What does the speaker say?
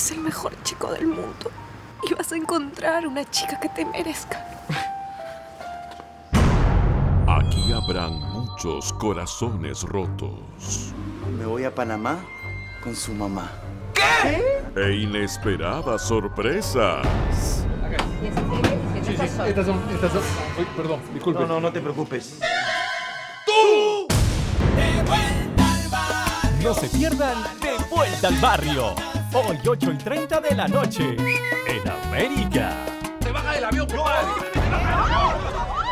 eres el mejor chico del mundo y vas a encontrar una chica que te merezca. Aquí habrán muchos corazones rotos. Me voy a Panamá con su mamá. E inesperadas sorpresas. Sí, estas son. Uy, perdón, disculpe. No te preocupes. No se pierdan De Vuelta al Barrio. Hoy 8:30 de la noche. En América. ¡Se baja del avión, compadre!